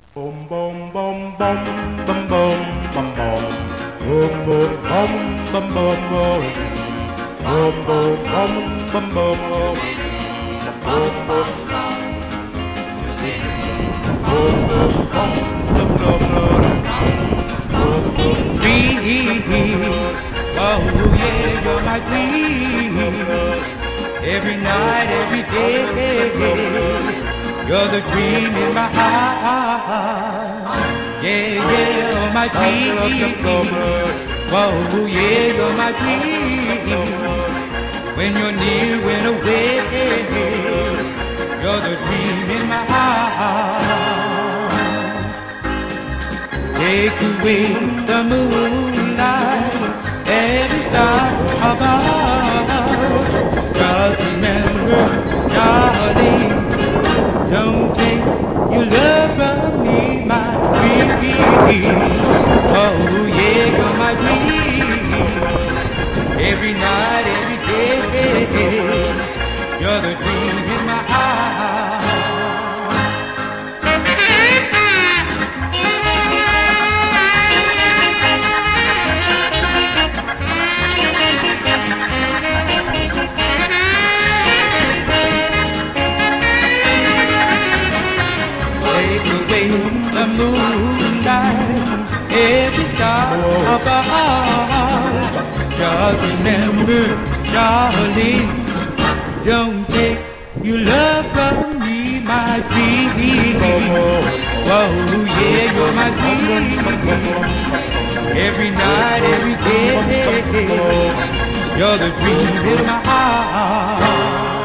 Boom, boom, boom, boom, boom, boom, boom, boom. Boom, boom, boom, boom, boom, boom. Boom, boom, boom, boom, boom, boom. Boom, boom, boom, boom, boom, boom, boom, boom. Dream, oh yeah, you're my dream. Every night, every day, you're the dream in my heart. Yeah, yeah, you're my dream. Oh yeah, you're my dream. When you're near, when away, you're the dream in my heart. Take away the moonlight, every star above. Just remember, darling, don't take your love from me, my dream. Oh yeah, you're my dream. Every night, every day, you're the dream in my heart. Take away the moonlight, every star above. Just remember, darling, don't take your love from me, my dream. Oh yeah, you're my dream. Every night, every day, you're the dream in my heart.